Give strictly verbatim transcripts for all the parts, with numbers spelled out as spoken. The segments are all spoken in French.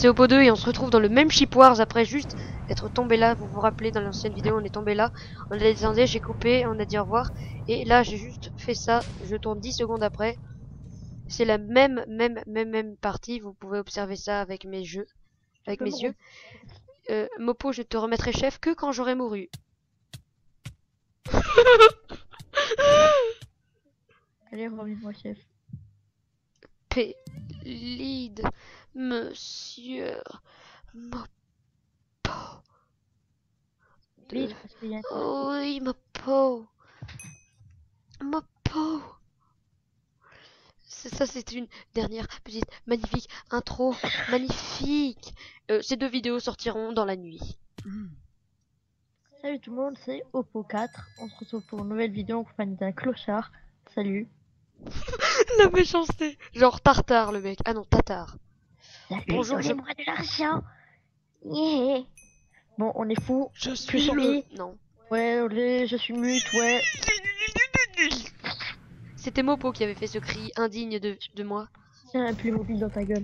c'est Oppo deux et on se retrouve dans le même Shipwars après juste être tombé là. Vous vous rappelez, dans l'ancienne vidéo, on est tombé là. On a descendu, j'ai coupé, on a dit au revoir. Et là, j'ai juste fait ça. Je tourne dix secondes après. C'est la même, même, même, même partie. Vous pouvez observer ça avec mes jeux, avec mes yeux. Euh, Mopo, je te remettrai chef que quand j'aurai mouru. Allez, reviens-moi chef. P. Lead, monsieur Mopo. Vite, parce qu'il y a Oh oui, Mopo. Mopo. Ça, c'est une dernière petite magnifique intro. Magnifique. Euh, ces deux vidéos sortiront dans la nuit. Mm. Salut tout le monde, c'est Oppo quatre. On se retrouve pour une nouvelle vidéo en compagnie d'un clochard. Salut. La méchanceté. Genre tartare le mec. Ah non, tatar. Salut, bonjour, je... moi de l'argent. Yeah. Bon, on est fou. Je suis le... Non. Ouais, olé, je suis mute, ouais. C'était Mopo qui avait fait ce cri indigne de, de moi. Tiens un plus mobile dans ta gueule.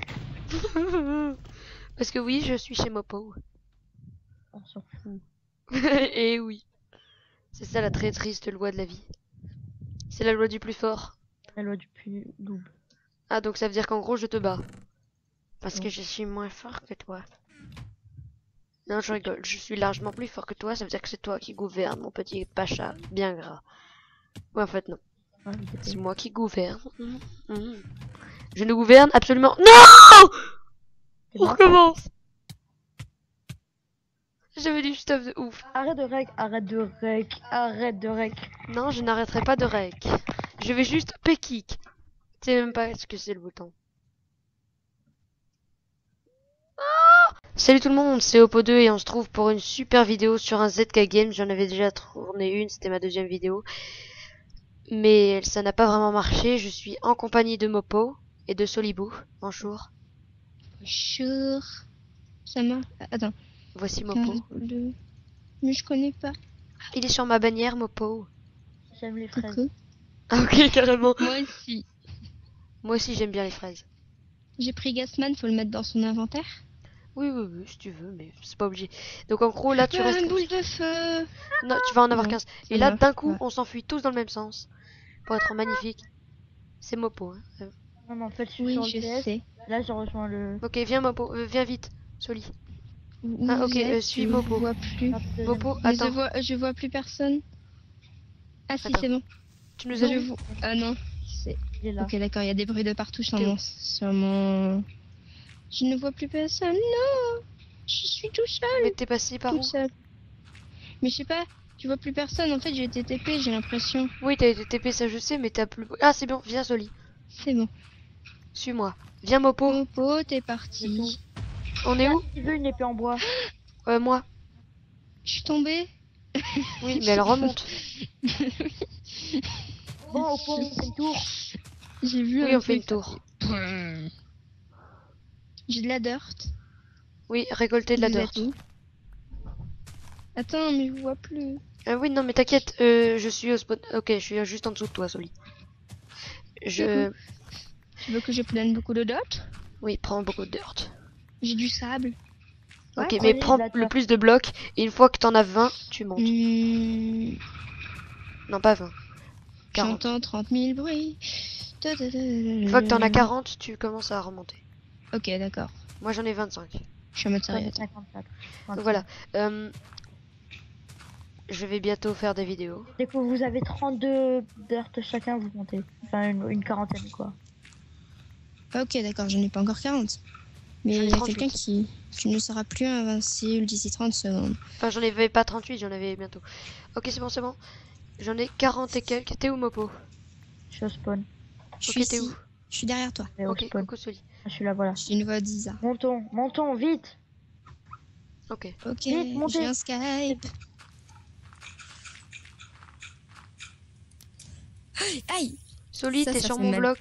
Parce que oui, je suis chez Mopo. On s'en fout. Et oui. C'est ça la très triste loi de la vie. C'est la loi du plus fort. La loi du plus double. Ah, donc ça veut dire qu'en gros je te bats. Parce non. que je suis moins fort que toi. Non, je rigole. Je suis largement plus fort que toi. Ça veut dire que c'est toi qui gouverne, mon petit pacha bien gras. Ouais, en fait, non. Ah, c'est moi qui gouverne. Mmh. Mmh. Je ne gouverne absolument... Non. On recommence. J'avais du stuff de ouf. Arrête de rec, arrête de rec, arrête de rec. Non, je n'arrêterai pas de rec. Je vais juste pékick. Tu sais même pas ce que c'est le bouton. Oh, salut tout le monde, c'est Oppo deux et on se trouve pour une super vidéo sur un Z K Games. J'en avais déjà tourné une, c'était ma deuxième vidéo. Mais ça n'a pas vraiment marché. Je suis en compagnie de Mopo et de Solibou. Bonjour. Bonjour. Ça m'a... Attends. Voici Mopo. Le... Mais je connais pas. Il est sur ma bannière, Mopo. J'aime les fraises. Coucou. Ah ok, carrément. Moi aussi. Moi aussi j'aime bien les fraises. J'ai pris Gasman, faut le mettre dans son inventaire. Oui, oui, oui, si tu veux, mais c'est pas obligé. Donc en gros, là tu euh, restes... Une boule de feu. Non, tu vas en avoir non, quinze. Et là, d'un coup, ouais. on s'enfuit tous dans le même sens. Pour être magnifique. C'est Mopo. Hein. Euh... Non, mais en fait, je suis oui, sur je le P S. sais. Là, je rejoins le... Ok, viens Mopo, euh, viens vite, Soli. Où ah ok, êtes, euh, suis je Mopo. Je vois plus. Mopo, mais attends. je vois, je vois plus personne. Ah si, c'est bon. Tu nous as je vu vois... Ah non. Il est là. Ok, d'accord, il y a des bruits de partout sur mon... sur mon... Je ne vois plus personne, non. Je suis tout seul. Mais t'es passé par tout où seul. Mais je sais pas, tu vois plus personne. En fait, j'ai été T P, j'ai l'impression. Oui, t'as été T P, ça je sais, mais t'as plus... Ah, c'est bon, viens Soli. C'est bon. Suis-moi. Viens Mopo. Mopo, t'es parti. On est où? Si tu veux une épée en bois. Euh, moi. Je suis tombée. Oui, mais elle remonte. Bon, au fond, on fait une tour. J'ai vu oui, un on fait une tour. J'ai de la dirt. Oui, récolter de la dirt. Attends, mais je vois plus. Ah oui, non, mais t'inquiète, euh, je suis au spot. Ok, je suis juste en dessous de toi, Soli. Je... Tu veux que je prenne beaucoup de dirt? Oui, prends beaucoup de dirt. J'ai du sable. Ok, ouais, mais prends le plus de blocs, et une fois que t'en as vingt, tu montes. Mmh... Non, pas vingt. J'entends trente mille bruits. Une fois que t'en as quarante, tu commences à remonter. Ok, d'accord. Moi j'en ai vingt-cinq. Je suis à matériel. cinquante-quatre. Donc voilà. Euh, je vais bientôt faire des vidéos. Dès que vous avez trente-deux dirt chacun, vous montez. Enfin, une, une quarantaine, quoi. Ok, d'accord, j'en ai pas encore quarante. Mais il y a quelqu'un qui, qui ne sera plus invincible d'ici trente secondes. Enfin, j'en avais pas trente-huit, j'en avais bientôt. Ok, c'est bon, c'est bon. J'en ai quarante et quelques. T'es où, Mopo? Je suis au spawn. Je ok, suis t'es ici. où? Je suis derrière toi. Et au ok, spawn. coucou Soli. Je suis là, voilà. J'ai une voix d'Isa. Montons, montons, vite. Ok. Ok, vite, j'ai un Skype. Aïe. Soli, t'es sur mon bloc.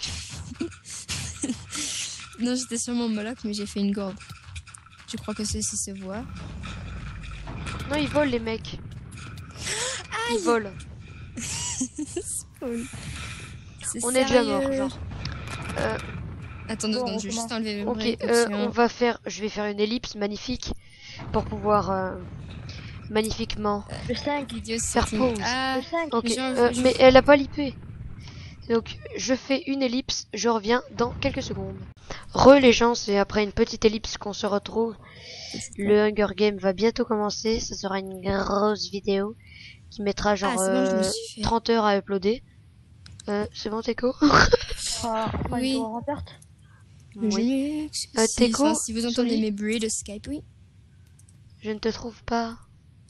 Non, j'étais sur mon bloc, mais j'ai fait une gourde. Je crois que ceci se voit. Non, ils volent les mecs. Aïe. Ils volent. On est déjà mort, genre. Euh, Attends deux Bon, secondes, je vais juste recommence. enlever mes Ok, bruits, euh, options. on va faire, je vais faire une ellipse magnifique pour pouvoir euh, magnifiquement Le cinq. Vidéo faire setting. pause. Ah, Le cinq. Ok, je- euh, je- mais elle a pas lipé. Donc je fais une ellipse, je reviens dans quelques secondes. Re les gens, c'est après une petite ellipse qu'on se retrouve. Le Hunger Game va bientôt commencer, ça sera une grosse vidéo qui mettra genre Ah, c'est bon, je me euh, suis fait. trente heures à uploader. Euh, c'est bon Teco? Ah, Oui. Tour en perte. Je Oui. m'excuse. Euh, si, Teco, enfin, si vous entendez Soli, mes bruits de Skype, oui. je ne te trouve pas.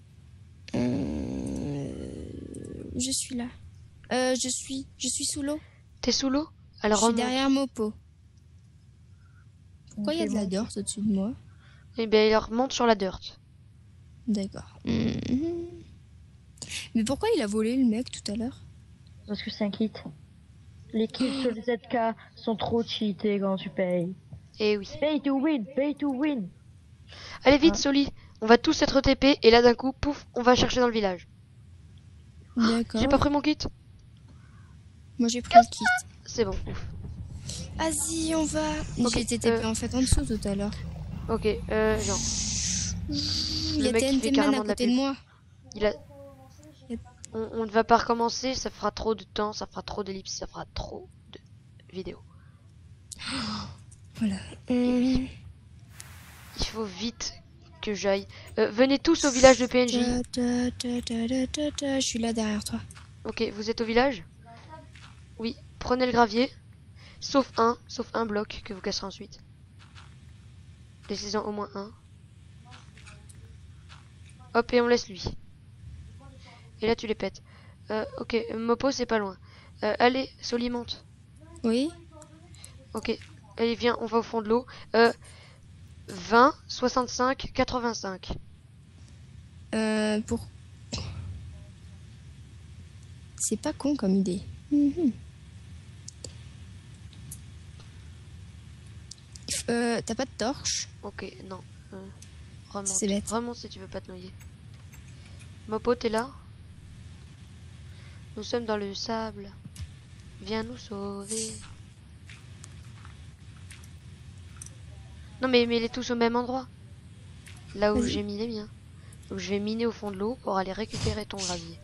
Euh, Je suis là. Euh, je suis, je suis sous l'eau. T'es sous l'eau? Je Alors suis remonte. derrière Mopo. Pourquoi il y a Ok, de la bon. dirt au-dessus de moi? Eh bien, il remonte sur la dirt. D'accord. Mhm. Mais pourquoi il a volé le mec tout à l'heure? Parce que c'est un kit. Les kills sur les Z K sont trop cheatés quand tu payes. Eh oui. Pay to win, pay to win. Allez vite Ah. Soli, on va tous être T P et là d'un coup, pouf, on va chercher dans le village. D'accord. J'ai pas pris mon kit? Moi j'ai pris le kit. C'est bon. Ouf. Vas-y, on va. Ok, J'ai été T P euh, en fait en dessous tout à l'heure. Ok, euh, genre, Il y a mec, il fait T N T Man carrément à de la côté pub. de moi. il a... On, on ne va pas recommencer, ça fera trop de temps, ça fera trop d'ellipses, ça fera trop de vidéos. Voilà. Hum. Il faut vite que j'aille. Euh, venez tous au village de P N J. Ta, ta, ta, ta, ta, ta. Je suis là derrière toi. Ok, vous êtes au village? Oui, prenez le gravier. Sauf un, sauf un bloc que vous casserez ensuite. Laissez-en au moins un. Hop, et on laisse lui. Et là, tu les pètes. Euh, ok, Mopo, c'est pas loin. Euh, allez, Soli, monte. Oui. Ok, allez, viens, on va au fond de l'eau. Euh, vingt, soixante-cinq, quatre-vingt-cinq. Euh, pour. C'est pas con comme idée. Mhm. Euh, t'as pas de torche? Ok, non. Euh, remonte. C'est bête. Remonte si tu veux pas te noyer. Mopo, t'es là? Nous sommes dans le sable. Viens nous sauver. Non mais mais les tous au même endroit. Là où Vas-y. j'ai mis les miens. Donc je vais miner au fond de l'eau pour aller récupérer ton gravier.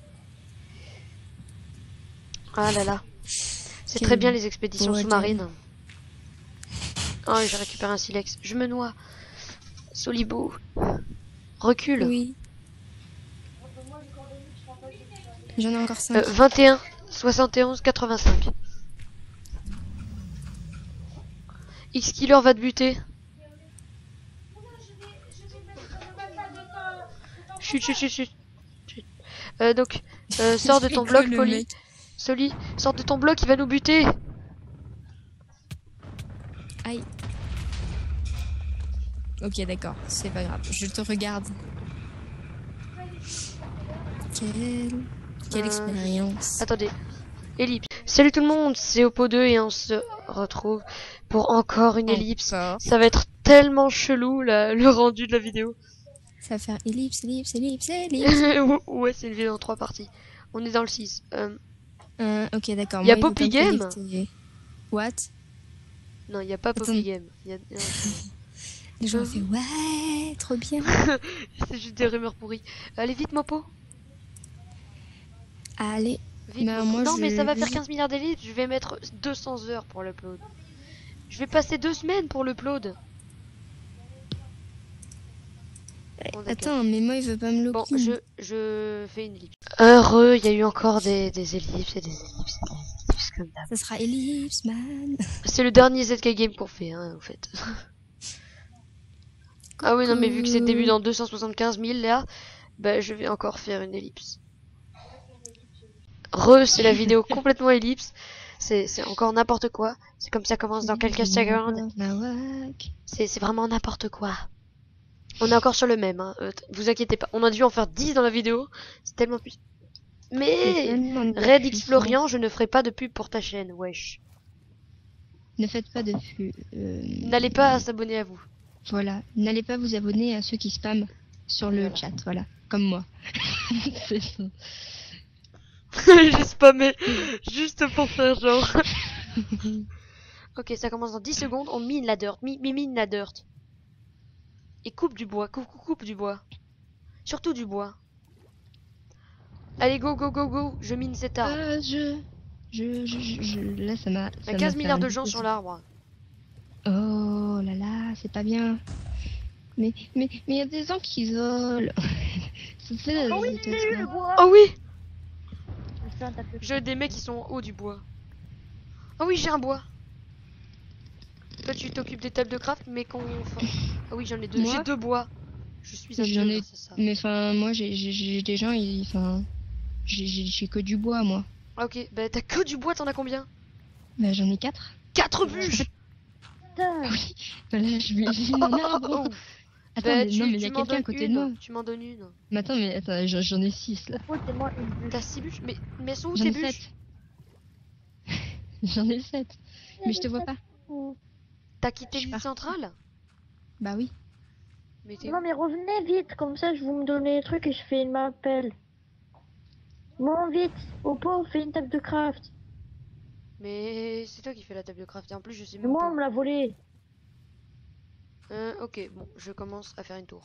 Ah là là. C'est Quel très bien les expéditions bordel. sous-marines. Oh, j'ai récupéré un silex. Je me noie. Solibo. Recule. Oui. J'en ai encore cinq. Euh, vingt et un, soixante et onze, quatre-vingt-cinq. X-Killer va te buter. Chut, chut, chut, chut. Chut. Euh, donc, euh, sors de ton C'est quoi, bloc, le Poli. mec Soli, sors de ton bloc, il va nous buter. Aïe. Ok, d'accord, c'est pas grave. Je te regarde. Quelle, Quelle Euh, expérience. Attendez. Ellipse. Salut tout le monde, c'est Oppo deux et on se retrouve pour encore une ellipse. Encore. Ça va être tellement chelou la- le rendu de la vidéo. Ça va faire ellipse, ellipse, ellipse, ellipse. Ouais, c'est une vidéo en trois parties. On est dans le six. Euh, Euh, ok, d'accord. Y a Moi, il faut Poppy pas me Game connecter. What? non, il n'y a pas Attends. Poppy Game. Y a... Les gens Euh. ont fait ouais, trop bien. c'est juste des rumeurs pourries. Allez vite, Mopo. Allez. Vite, Bah, Mopo. moi, non, je- mais ça va faire quinze milliards d'ellipses. Je vais mettre deux cents heures pour l'upload. Je vais passer deux semaines pour l'upload. Bon, d'accord. Attends, mais moi, il veut pas me Bon, loquer. je, je fais une ellipse. Heureux, il y a eu encore des, des ellipses et des ellipses et des ellipses comme d'hab. Ça sera ellipse, man. C'est le dernier Z K Game qu'on fait, hein, en fait. Ah oui, non, mais vu que c'était vu dans deux cent soixante-quinze mille, là, bah, je vais encore faire une ellipse. Re, c'est la vidéo complètement ellipse. C'est c'est encore n'importe quoi. C'est comme ça commence dans quelques secondes. C'est c'est vraiment n'importe quoi. On est encore sur le même, hein. Euh, vous inquiétez pas. On a dû en faire dix dans la vidéo. C'est tellement plus... Mais Red X Florian, je ne ferai pas de pub pour ta chaîne, wesh. Ne faites pas de pub. Euh, N'allez pas s'abonner à vous. Voilà. N'allez pas vous abonner à ceux qui spamment sur le Voilà. chat. Voilà. Comme moi. C'est ça. J'ai spammé juste pour faire genre. Ok, ça commence dans dix secondes. On mine la dirt. Mi, mi- mine la dirt. Et coupe du bois. Coupe, coupe, coupe du bois. Surtout du bois. Allez, go, go, go, go. Je mine cet arbre. Euh, je... Je, je, je, je- Là, ça m'a... Il y a quinze milliards de gens sur l'arbre. Oh là là, c'est pas bien. Mais mais mais il y a des gens qui volent. Ça fait Oh oui, des j'ai eu le états- bois. Oh oui. Je fais un tape de J'ai des mecs qui sont en haut du bois. Oh oui, j'ai un bois. Toi, tu t'occupes des tables de craft, mais qu'on... enfin- Ah oui, j'en ai deux. Moi J'ai deux bois. Je suis un J'en dieu ai- grâce à ça. Mais enfin, moi j'ai j'ai- j'ai des gens, ils... enfin, j'ai j'ai- j'ai que du bois moi. Ah, ok, bah t'as que du bois, t'en as combien? Bah j'en ai quatre. Quatre bûches. Putain. Bah là je vais j'ai un arbre. Oh. Attends, Bah, mais tu, non mais il y tu a m'en quelqu'un à donnes côté une. de moi. Tu m'en donnes une. Mais attends, mais attends, j'en j'en ai six là. Faut-moi une bûche. T'as six bûches? Mais, mais elles sont où J'en tes ai bûches? sept. J'en ai sept. Mais je te vois pas. T'as quitté Je suis l'île partie. centrale? Bah oui. Mais t'es où? Non mais revenez vite, comme ça je vous me donnez les trucs et je fais une m'appel. Bon vite, au pauvre, fais une table de craft. Mais c'est toi qui fais la table de craft et en plus je sais Mais même moi on pas. me l'a volé. Euh, ok, bon, je commence à faire une tour.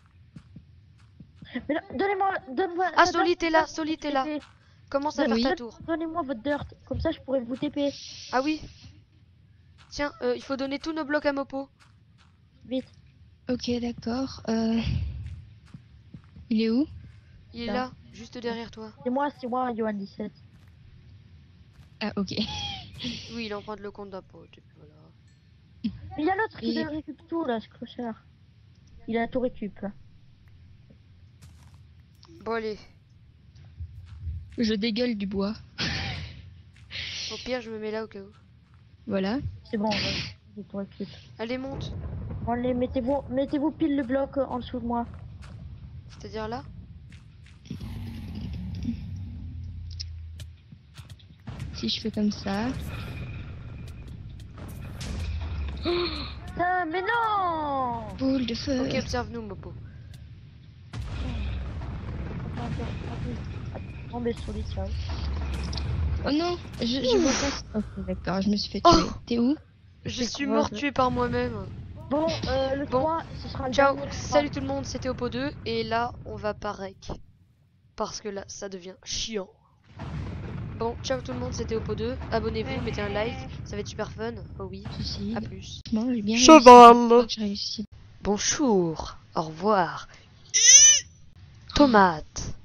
Mais là, donnez-moi, donne-moi. Ah, la Soli, dirt, t'es là, comme ça, Soli, je t'es pourrais là. T P. Commence à faire Oui. ta tour. Donnez-moi votre dirt, comme ça je pourrais vous T P. Ah oui. Tiens, euh, il faut donner tous nos blocs à Mopo. Vite. Ok, d'accord. Euh... Il est où? Il est Là. là, juste derrière toi. C'est moi, c'est moi, Johan dix-sept. Ah ok. Oui, il emprunte le compte d'un pote. Et puis voilà. Mais il y a l'autre qui Et- récupère tout là, ce clochard. Il a tout récup là. Bon, allez. Je dégueule du bois. Au pire, je me mets là au cas où. Voilà. C'est bon, ouais, j'ai tout récup. Allez, monte. Bon, allez, mettez-vous mettez-vous pile le bloc euh, en dessous de moi. C'est-à-dire là? Si je fais comme ça. Putain, mais non. Boule de feu. Ok, observe-nous, Mopo. Tombez sur les ciao. Oh non, je, je vois pas. Ok, d'accord, je me suis fait Oh. tuer. T'es où? Je C'est suis quoi, mort ça tué par moi-même. Bon, euh, le Bon. trois, ce sera le Ciao, dernier. salut tout le monde, c'était Oppo deux. Et là, on va pas rec. Parce que là, ça devient chiant. Bon, ciao tout le monde, c'était Oppo deux. Abonnez-vous, mettez un like, ça va être super fun. Oh oui, Si, si. à plus. Franchement, j'ai bien réussi. Cheval. J'ai réussi. Bonjour, au revoir. Tomate.